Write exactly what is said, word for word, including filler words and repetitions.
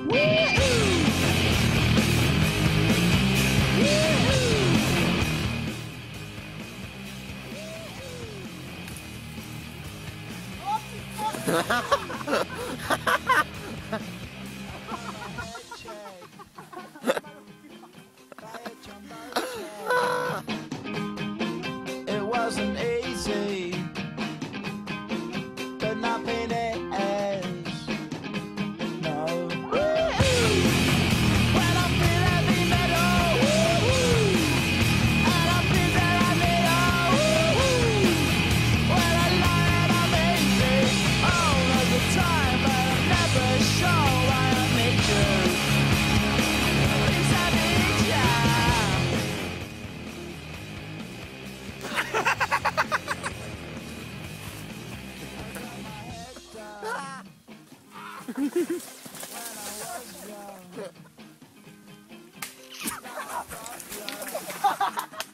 It wasn't easy, but nothing is. No. When I feel heavy metal, and I feel that I need a when I lie and I'm easy all of the time, but I'm never sure why I need you. Please I need ya. When I was young.